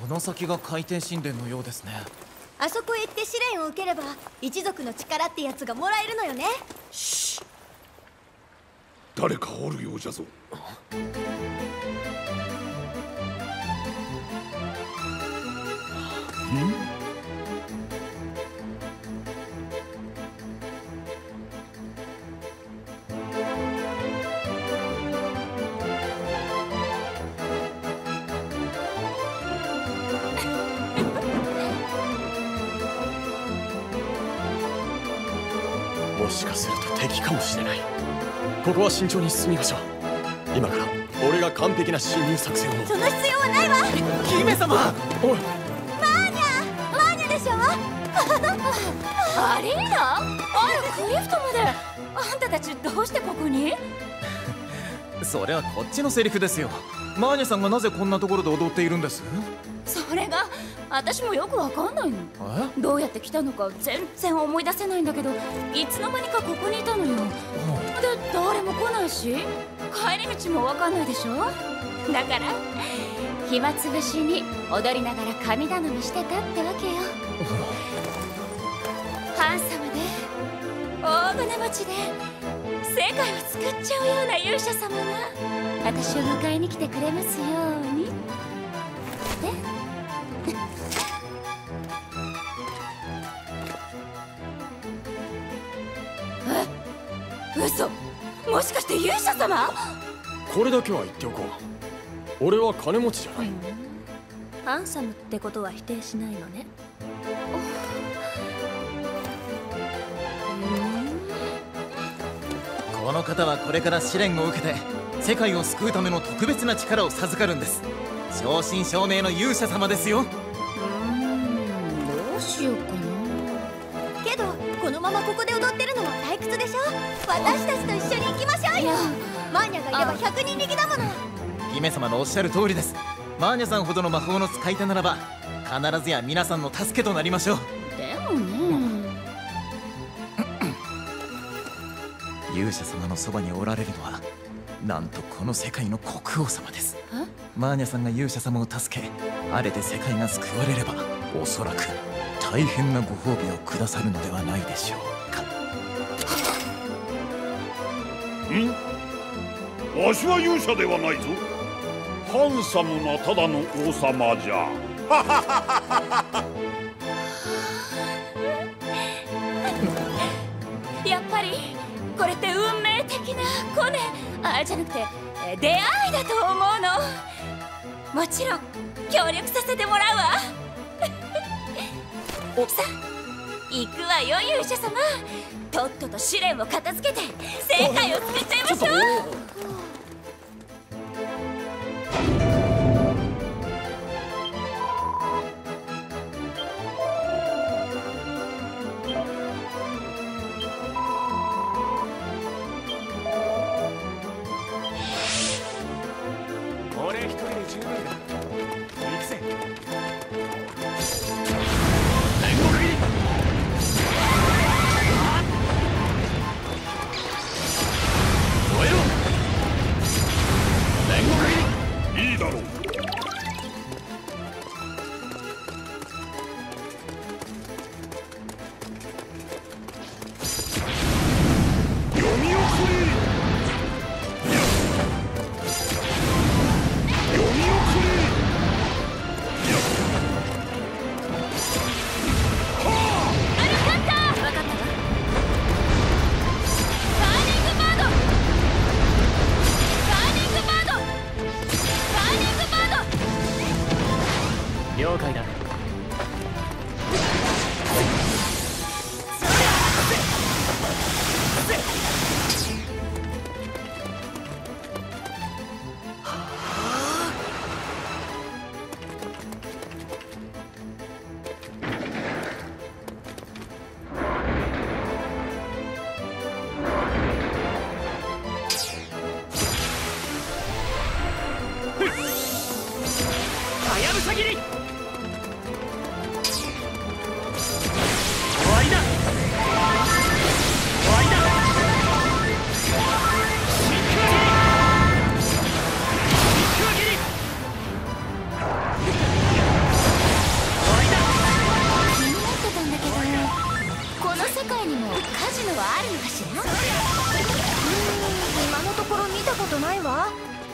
この先が回転神殿のようですね。 あそこへ行って試練を受ければ一族の力ってやつがもらえるのよね。 しっ、誰かおるようじゃぞ。 もしかすると敵かもしれない。ここは慎重に進みましょう。今から俺が完璧な侵入作戦を。 その必要はないわ。 姫様、 おい、 マーニャでしょ。 アリーナ？あるクリフトまで。あんたたちどうしてここに？ それはこっちのセリフですよ。マーニャさんがなぜこんなところで踊っているんです？ それが私もよくわかんないの。どうやって来たのか全然思い出せないんだけど、いつの間にかここにいたのよ。で誰も来ないし帰り道もわかんないでしょ。だから暇つぶしに踊りながら神頼みしてたってわけよ。ハンサムで大金持ちで世界を作っちゃうような勇者様が私を迎えに来てくれますように。嘘、もしかして勇者様？ これだけは言っておこう。俺は金持ちじゃない。 ハンサムってことは否定しないのね。 この方はこれから試練を受けて世界を救うための特別な力を授かるんです。正真正銘の勇者様ですよ。 どうしようかな。 けどこのままここで踊ってるのは退屈でしょ。私たちと一緒に行きましょうよ。マーニャがいれば100人力だもの。 姫様のおっしゃる通りです。マーニャさんほどの魔法の使い手ならば必ずや皆さんの助けとなりましょう。 でもね、 勇者様のそばにおられるのはなんとこの世界の国王様です。マーニャさんが勇者様を助け晴れて世界が救われればおそらく大変なご褒美をくださるのではないでしょうか。 わしは勇者ではないぞ。ハンサムなただの王様じゃ。 やっぱりこれって運命的なコネ、じゃなくて出会いだと思うの。もちろん協力させてもらうわ。さあ行くわよ勇者様。とっとと試練を片付けて世界を作っちゃいましょう。 俺一人で十分だ。行くぜ。煉獄入り。燃えろ。煉獄入り。 いいだろう。読み送り。読み送り。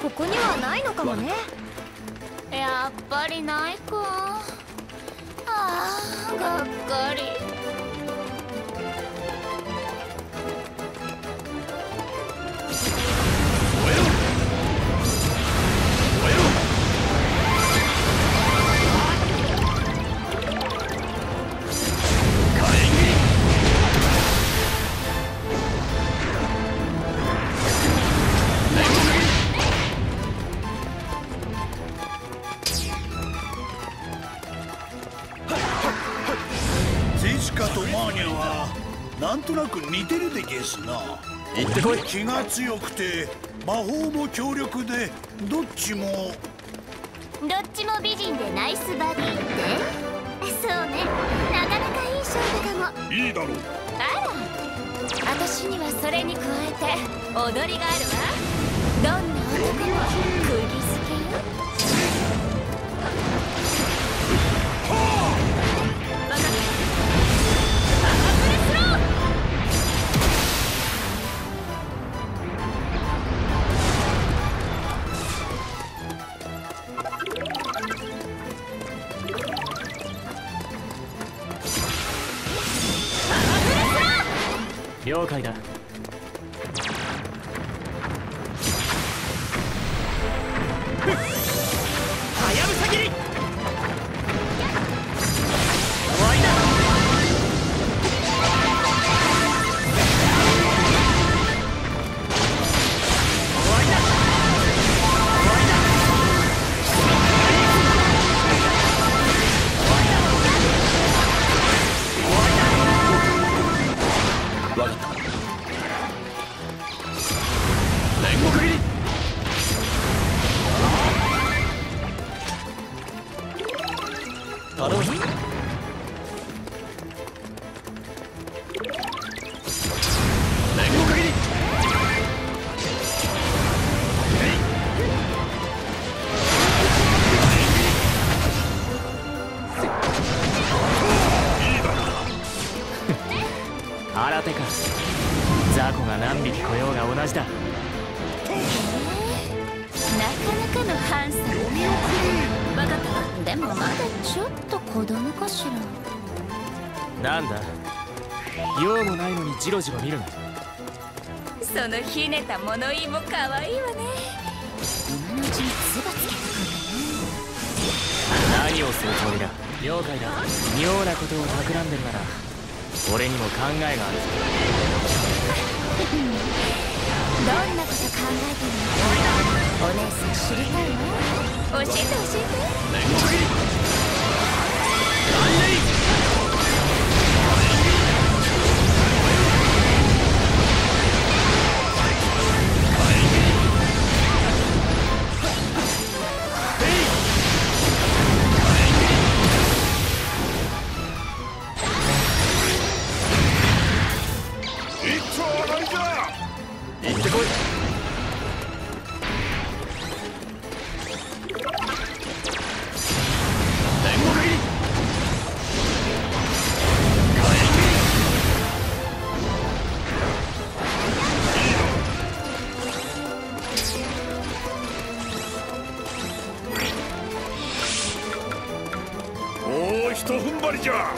ここにはないのかもね。 やっぱりないか。がっかり。 なんとなく似てるでゲスな。 行ってこい。 気が強くて魔法も強力でどっちも美人でナイスバディって。そうね、なかなかいい勝負かも。 いいだろう。 あら、私にはそれに加えて踊りがあるわ。どんな男も釘付けよ。バカ了解だ。はやぶさ切り。終わりだ。新手か。雑魚が何匹来ようが同じだ。 なかなかのハンサムね。分かったわ。でもまだちょっと子供かしら。 なんだ、用もないのにジロジロ見るな。 そのひねった物言いも可愛いわね。今のうちにつばつけとくんだよ。 何をするつもりだ。了解だ。妙なことを企んでるなら俺にも考えがあるぞ。 どんなこと考えてるの？お姉さん知りたいの？ 教えて教えて。 行ってこい。 おお、ひと踏ん張りじゃ。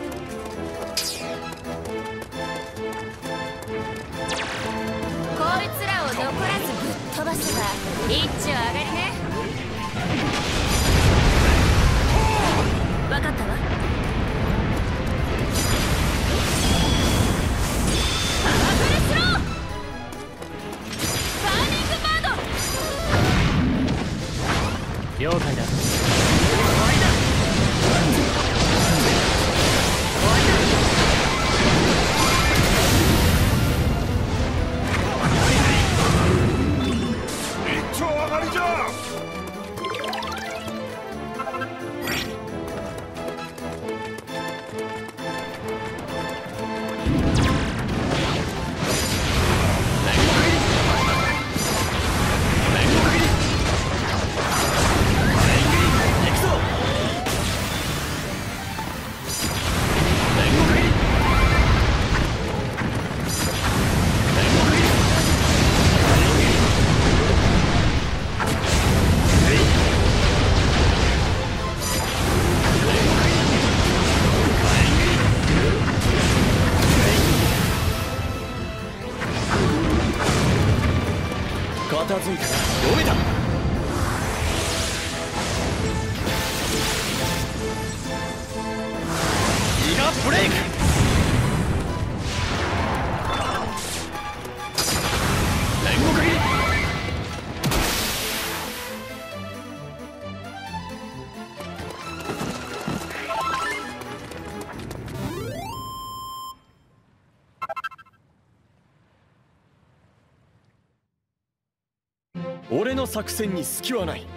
こいつらを残らずぶっ飛ばせば一丁上がりね。分かったわ。パワフルスロー。バーニングバード。 了解だ。 一丁上がりじゃ。 片付いたか。読めた。ギガブレイク。煉獄斬り。俺の作戦に隙はない。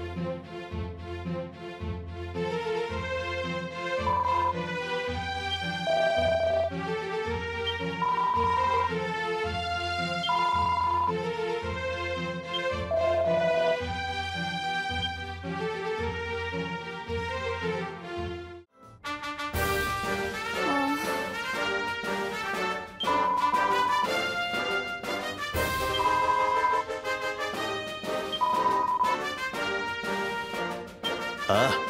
ああ、